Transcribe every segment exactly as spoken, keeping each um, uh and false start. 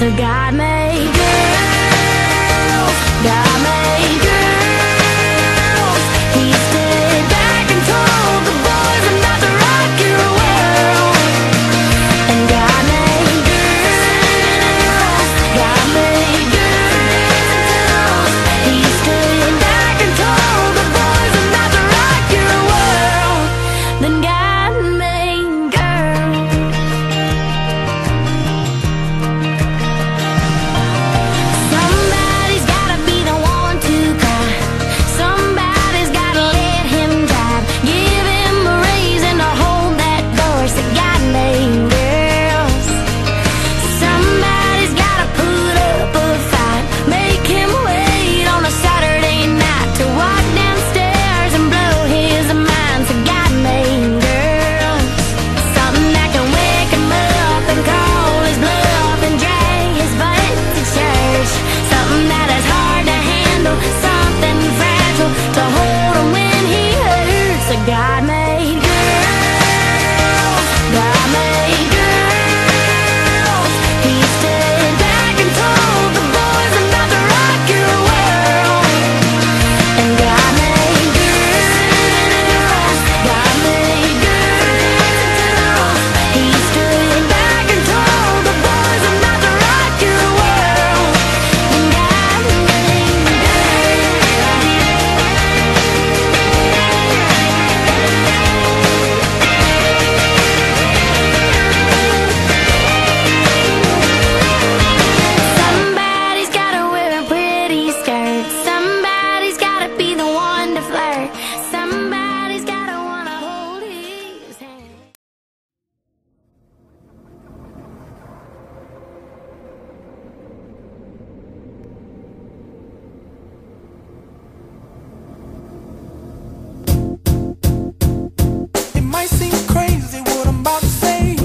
So God made girls, God made girls. He stayed back and told the boys about to rock your world. And God made girls, God made girls. He stayed back and told the boys about to rock your world. Then God made girls. Somebody's gotta be the one to cry. Somebody's gotta let him drive. Give him a raise and to hold that door. So God made girls. Somebody's gotta put up a fight. Make him wait on a Saturday night to walk downstairs and blow his mind. So God made girls. Something that can wake him up and call his bluff and drag his butt to church. Something that is hard to handle, something fragile to hold him when he hurts. So God made girls, God made girls. He stayed back and told the boys about to rock your world. And God made girls, God made girls. He stood back and told the boys about to rock your world. And God made Somebody's gotta wear a pretty skirt. Somebody's gotta be the one to flirt. Somebody's gotta wanna hold his hand. It might seem crazy what I'm about to say.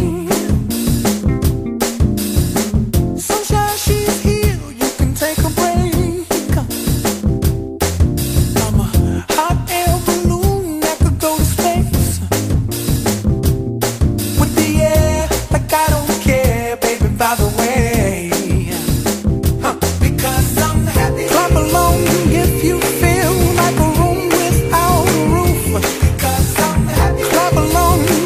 Sunshine, she's here, you can take a break. I'm a hot air balloon that could go to space. With the air, like I don't care, baby, by the way. Huh, because I'm happy. Clap along if you feel like a room without a roof. Because I'm happy. Clap along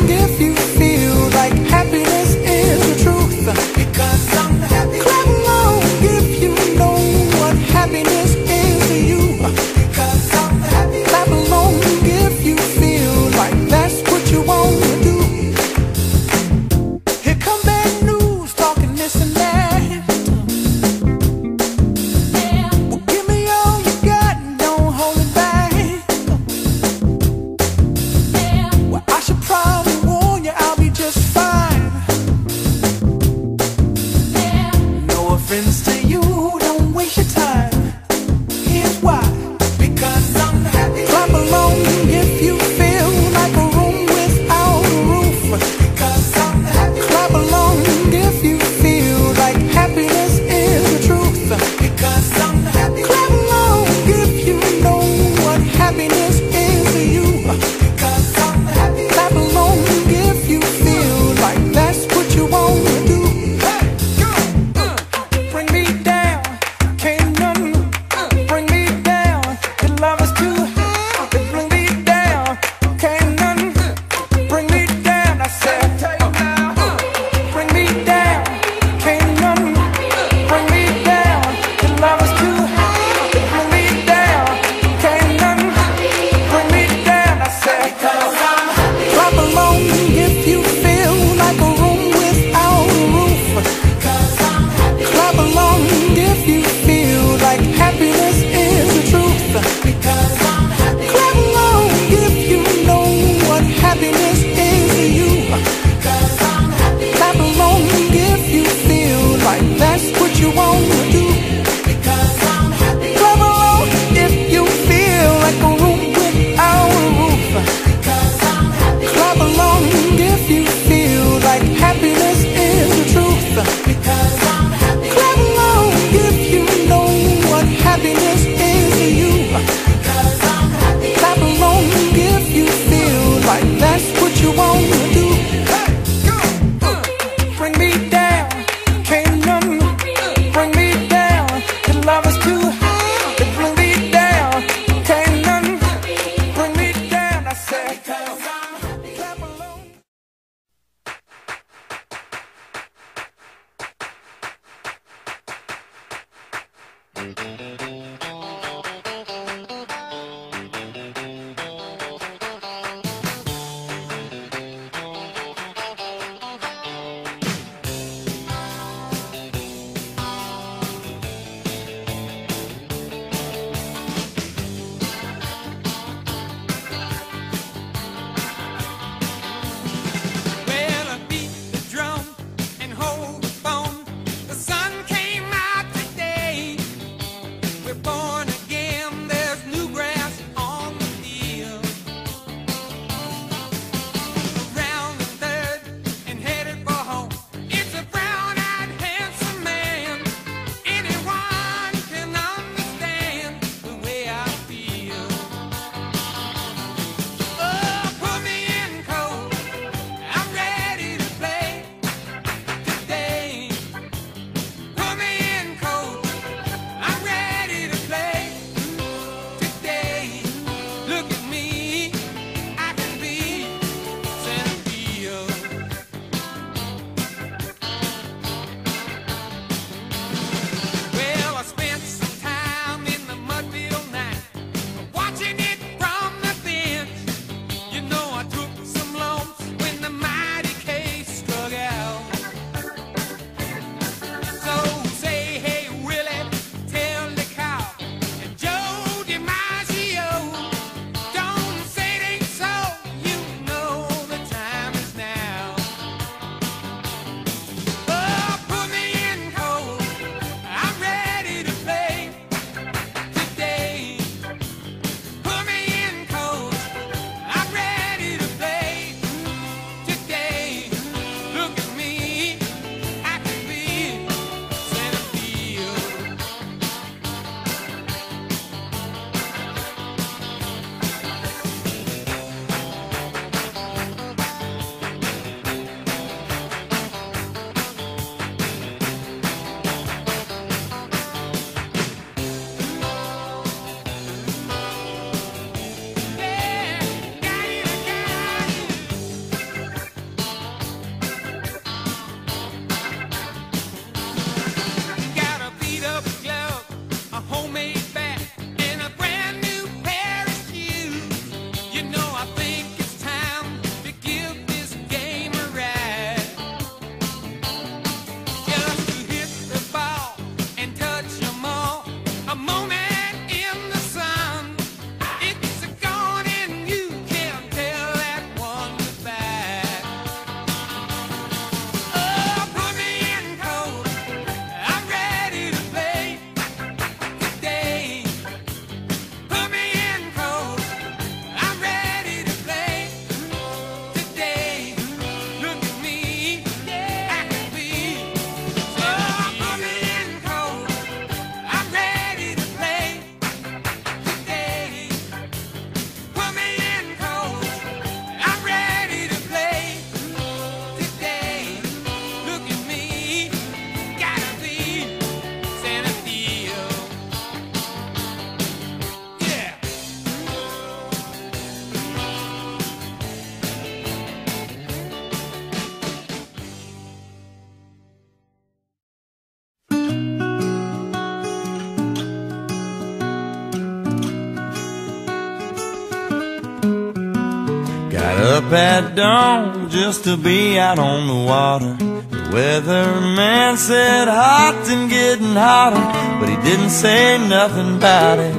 Up at dawn just to be out on the water. The weatherman said hot and getting hotter, but he didn't say nothing about it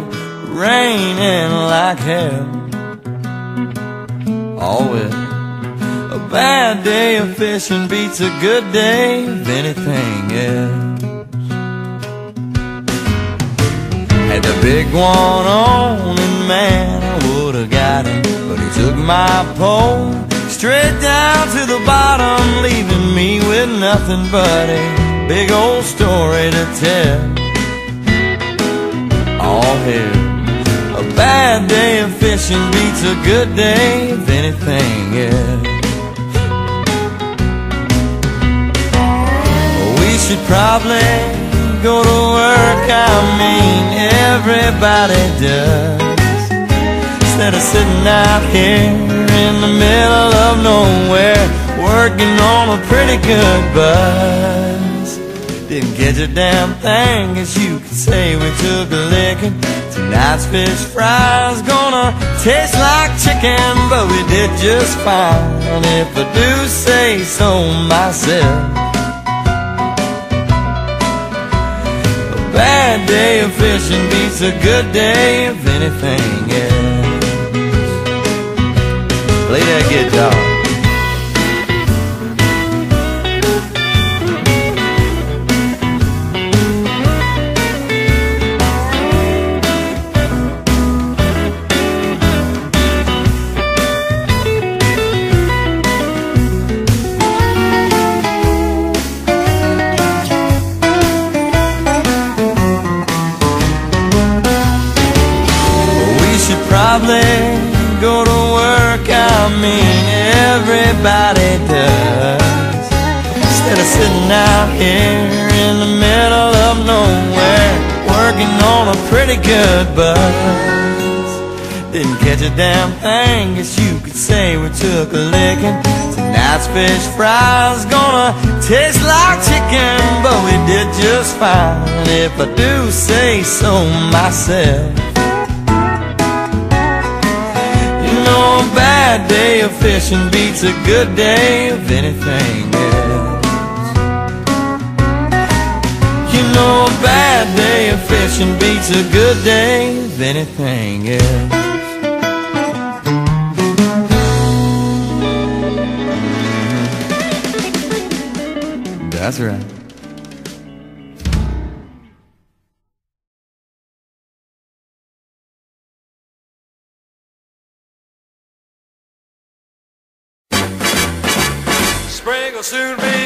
raining like hell. Oh well, a bad day of fishing beats a good day of anything else. Had the big one on and man, I would've got him, but he took my pole straight down to the bottom, leaving me with nothing but a big old story to tell. All hell, a bad day of fishing beats a good day of anything else. We should probably go to work, I mean everybody does, instead of sitting out here in the middle of nowhere working on a pretty good buzz. Didn't catch a damn thing, guess you could say we took a licking. Tonight's fish fries gonna taste like chicken, but we did just fine, if I do say so myself. A bad day of fishing beats a good day of anything else. Play that guitar. Probably go to work, I mean everybody does, instead of sitting out here in the middle of nowhere working on a pretty good buzz. Didn't catch a damn thing, guess you could say we took a licking. Tonight's fish fries gonna taste like chicken, but we did just fine, if I do say so myself. A bad day of fishing beats a good day of anything else. You know, a bad day of fishing beats a good day of anything else. That's right. Spring will soon be